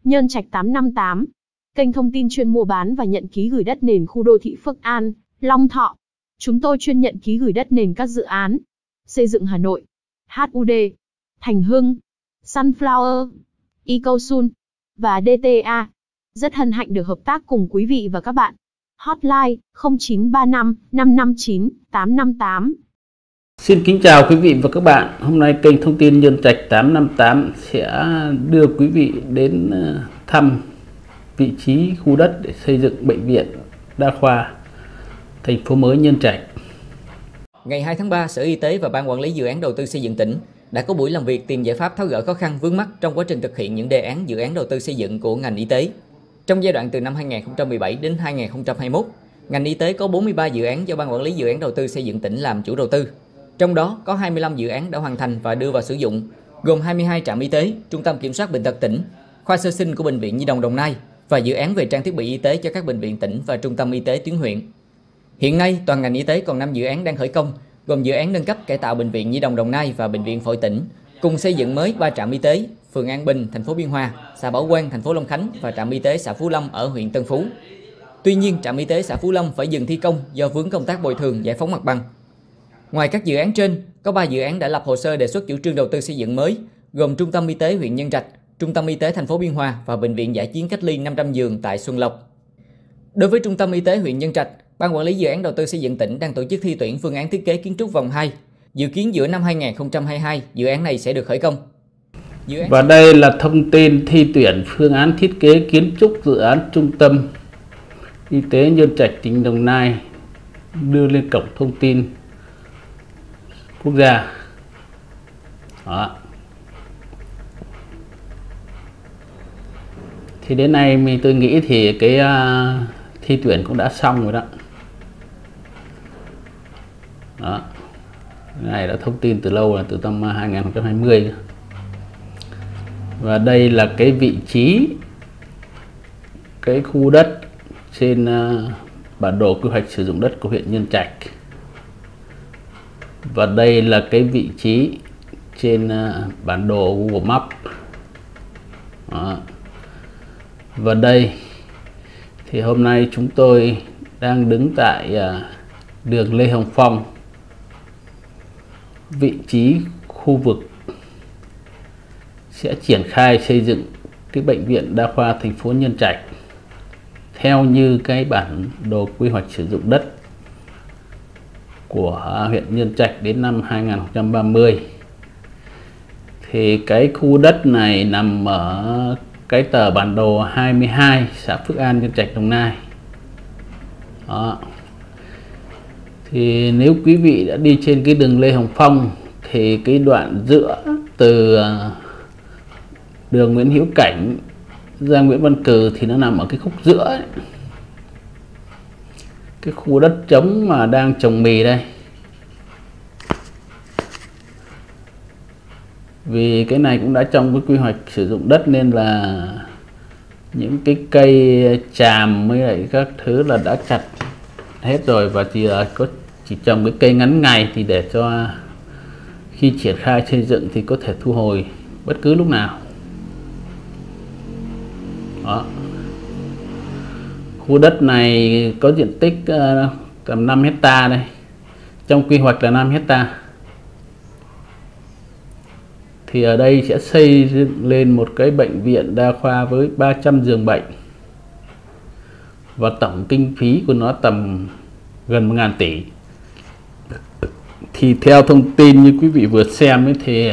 Nhơn Trạch 858. Kênh thông tin chuyên mua bán và nhận ký gửi đất nền khu đô thị Phước An, Long Thọ. Chúng tôi chuyên nhận ký gửi đất nền các dự án xây dựng Hà Nội, HUD, Thành Hưng, Sunflower, Ecosun và DTA. Rất hân hạnh được hợp tác cùng quý vị và các bạn. Hotline 0935 559 858. Xin kính chào quý vị và các bạn. Hôm nay kênh thông tin Nhơn Trạch 858 sẽ đưa quý vị đến thăm vị trí khu đất để xây dựng bệnh viện đa khoa thành phố mới Nhơn Trạch. Ngày 2 tháng 3, Sở Y tế và Ban Quản lý Dự án Đầu tư Xây dựng tỉnh đã có buổi làm việc tìm giải pháp tháo gỡ khó khăn vướng mắc trong quá trình thực hiện những đề án dự án đầu tư xây dựng của ngành y tế. Trong giai đoạn từ năm 2017 đến 2021, ngành y tế có 43 dự án do Ban Quản lý Dự án Đầu tư Xây dựng tỉnh làm chủ đầu tư. Trong đó có 25 dự án đã hoàn thành và đưa vào sử dụng, gồm 22 trạm y tế, Trung tâm Kiểm soát Bệnh tật tỉnh, khoa sơ sinh của Bệnh viện Nhi đồng Đồng Nai và dự án về trang thiết bị y tế cho các bệnh viện tỉnh và trung tâm y tế tuyến huyện. Hiện nay, toàn ngành y tế còn 5 dự án đang khởi công, gồm dự án nâng cấp cải tạo Bệnh viện Nhi đồng Đồng Nai và Bệnh viện Phổi tỉnh, cùng xây dựng mới 3 trạm y tế, phường An Bình, thành phố Biên Hòa, xã Bảo Quang, thành phố Long Khánh và trạm y tế xã Phú Lâm ở huyện Tân Phú. Tuy nhiên, trạm y tế xã Phú Lâm phải dừng thi công do vướng công tác bồi thường giải phóng mặt bằng. Ngoài các dự án trên, có 3 dự án đã lập hồ sơ đề xuất chủ trương đầu tư xây dựng mới, gồm Trung tâm Y tế huyện Nhân Trạch, Trung tâm Y tế thành phố Biên Hòa và Bệnh viện Dã chiến cách ly 500 giường tại Xuân Lộc. Đối với Trung tâm Y tế huyện Nhân Trạch, Ban Quản lý Dự án Đầu tư Xây dựng tỉnh đang tổ chức thi tuyển phương án thiết kế kiến trúc vòng 2. Dự kiến giữa năm 2022, dự án này sẽ được khởi công. Và đây là thông tin thi tuyển phương án thiết kế kiến trúc dự án Trung tâm Y tế Nhơn Trạch tỉnh Đồng Nai đưa lên cổng thông tin quốc gia. Đó. Thì đến nay tôi nghĩ thì cái thi tuyển cũng đã xong rồi đó. Đó. Cái này đã thông tin từ lâu, là từ năm 2020. Và đây là cái vị trí cái khu đất trên bản đồ quy hoạch sử dụng đất của huyện Nhân Trạch. Và đây là cái vị trí trên bản đồ Google Maps. Đó. Và đây thì hôm nay chúng tôi đang đứng tại đường Lê Hồng Phong, vị trí khu vực sẽ triển khai xây dựng cái bệnh viện đa khoa thành phố Nhân Trạch theo như cái bản đồ quy hoạch sử dụng đất của huyện Nhân Trạch đến năm 2030. Thì cái khu đất này nằm ở cái tờ bản đồ 22 xã Phước An, Nhân Trạch, Đồng Nai. Đó. Thì nếu quý vị đã đi trên cái đường Lê Hồng Phong thì cái đoạn giữa từ đường Nguyễn Hữu Cảnh ra Nguyễn Văn Cừ thì nó nằm ở cái khúc giữa ấy. Cái khu đất trống mà đang trồng mì đây. Vì cái này cũng đã trong cái quy hoạch sử dụng đất nên là những cái cây tràm với lại các thứ là đã chặt hết rồi, và chỉ trồng cái cây ngắn ngày thì để cho khi triển khai xây dựng thì có thể thu hồi bất cứ lúc nào. Đó. Khu đất này có diện tích tầm 5 hectare đây. Trong quy hoạch là 5 hectare. Thì ở đây sẽ xây dựng lên một cái bệnh viện đa khoa với 300 giường bệnh. Và tổng kinh phí của nó tầm gần 1.000 tỷ. Thì theo thông tin như quý vị vừa xem ấy, thì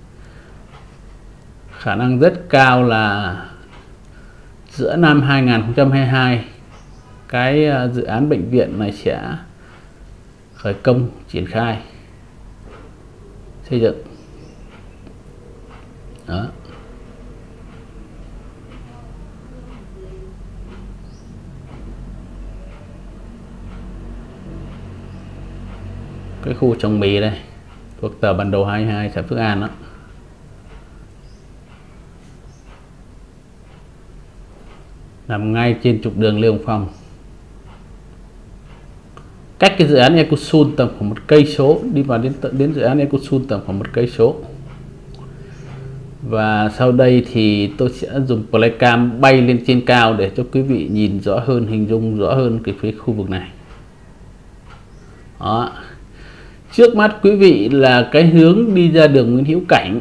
khả năng rất cao là giữa năm 2022 cái dự án bệnh viện này sẽ khởi công triển khai xây dựng. Đó. Cái khu trồng mì đây thuộc tờ bản đồ 22 xã Phước An đó. Nằm ngay trên trục đường Lê Hồng Phong. Cách cái dự án Ecosun tầm khoảng 1 cây số, đi vào đến dự án Ecosun tầm khoảng 1 cây số. Và sau đây thì tôi sẽ dùng flycam bay lên trên cao để cho quý vị nhìn rõ hơn, hình dung rõ hơn cái khu vực này. Đó. Trước mắt quý vị là cái hướng đi ra đường Nguyễn Hữu Cảnh.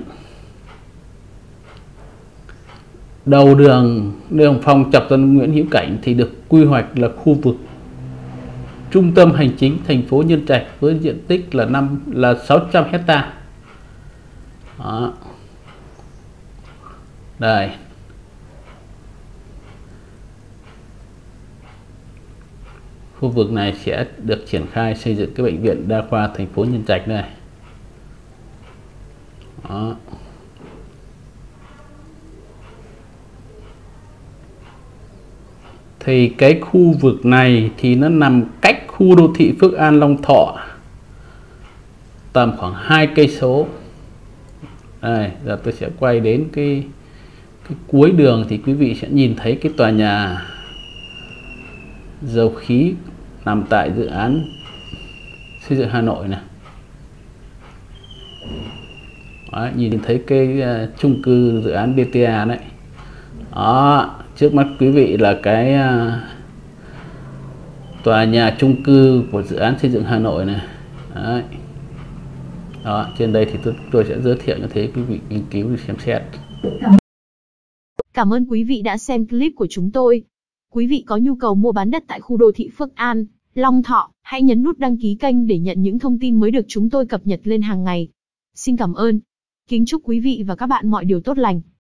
Đầu đường Lê Hồng Phong chọc ra Nguyễn Hữu Cảnh thì được quy hoạch là khu vực trung tâm hành chính thành phố Nhân Trạch với diện tích là 600 hectare. Đó. Đây. Khu vực này sẽ được triển khai xây dựng cái bệnh viện đa khoa thành phố Nhân Trạch này. Đó. Thì cái khu vực này thì nó nằm cách khu đô thị Phước An Long Thọ tầm khoảng 2 cây số. Đây, giờ tôi sẽ quay đến cái cuối đường thì quý vị sẽ nhìn thấy cái tòa nhà dầu khí nằm tại dự án xây dựng Hà Nội này. Đấy, nhìn thấy cái chung cư dự án BTA đấy. Đó, trước mắt quý vị là cái tòa nhà chung cư của dự án xây dựng Hà Nội này. Đấy. Đó, trên đây thì tôi sẽ giới thiệu như thế, quý vị nghiên cứu để xem xét. Cảm ơn quý vị đã xem clip của chúng tôi. Quý vị có nhu cầu mua bán đất tại khu đô thị Phước An, Long Thọ, hãy nhấn nút đăng ký kênh để nhận những thông tin mới được chúng tôi cập nhật lên hàng ngày. Xin cảm ơn. Kính chúc quý vị và các bạn mọi điều tốt lành.